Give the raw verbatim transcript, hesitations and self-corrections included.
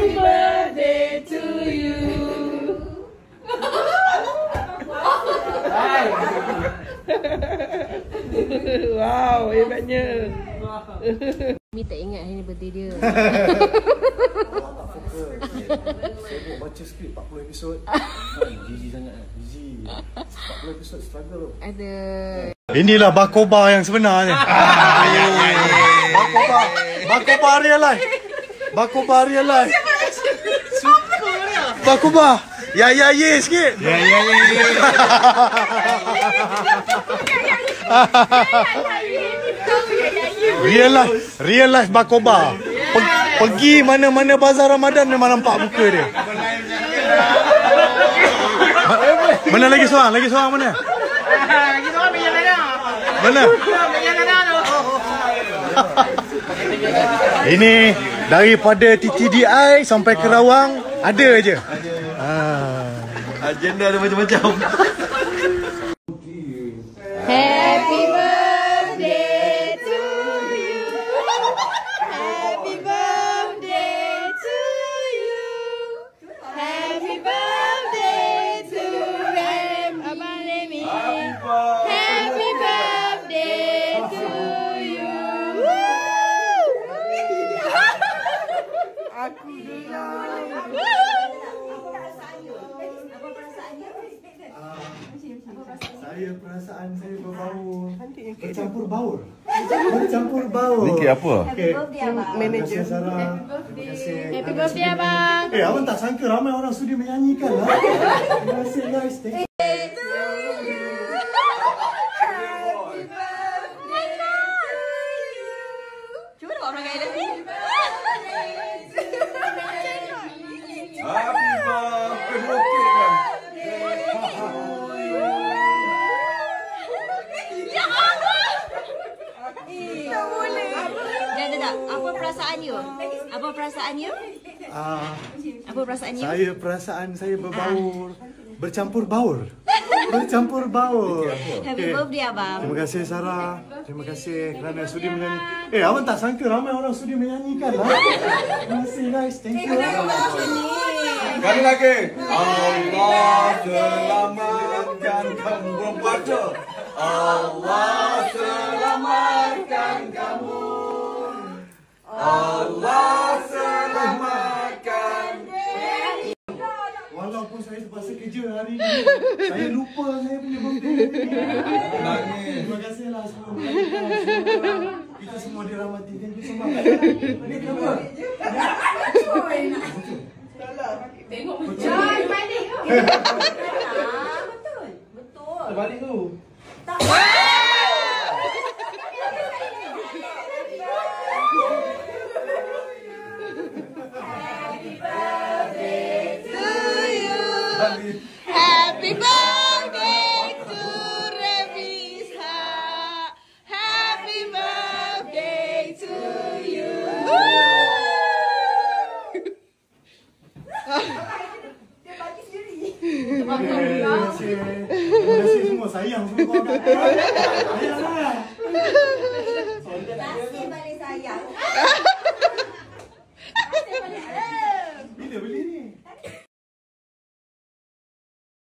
Happy birthday to you. Wow, hebatnya. Mi tak ingat hari ni birthday dia. Saya buat baca skrip empat puluh episod. Gigi sangat kan. Gigi. empat puluh episod struggle. Ada. Inilah Bakoba yang sebenarnya. Bakoba. Bakoba real life. Bakoba real life. Bakoba. Ya ya ye sikit. Ya ya ya. Real life, real life Bakoba. Pergi mana-mana bazar Ramadan memang nampak muka dia. Mana lagi seorang? Lagi seorang mana? Lagi seorang meja mana? Mana? Meja mana tu? Ini daripada T T D I sampai Kerawang ada aje. Agenda ada macam-macam. Happy birthday to you. Happy birthday to you. Happy birthday to Rem Abang Remy. Happy birthday to you. Aku dulu. Saya perasaan saya berbau bercampur baur. Bercampur baur. Ni apa? Happy birthday abang. Manager Sarah. Terima kasih. Happy birthday abang. Eh, abang tak sangka ramai orang sudi menyanyikan lah. Terima kasih guys. Thank you. Cuba nak orang kaya lagi. Happy birthday. Dah, dah, dah. Apa perasaan you? Apa perasaan you? Ah, Apa perasaan you? saya perasaan saya berbaur. Bercampur baur. Bercampur baur. Happy birthday abang. Terima kasih Sarah. Terima kasih kerana sudi menyanyi. Eh, abang tak sangka ramai orang sudi menyanyikan lah. Terima kasih guys. Thank you. Sekali lagi. Allah selamatkan kamu. Belum baca. Allah selamatkan kamu. Allah selamatkan. Walaupun saya terpaksa kerja hari ni, saya lupa saya punya birthday. Terima kasihlah semua. Kita semua dirahmati. Thank you so much. Ini kenapa? Tengok Joy balik tu. Betul. Betul. Terbalik tu. Happy birthday to Remy Ishak. Happy birthday to you. Dia bagi sendiri. Terima kasih. Terima kasih semua. Sayang semua kau kat. Sayang lah.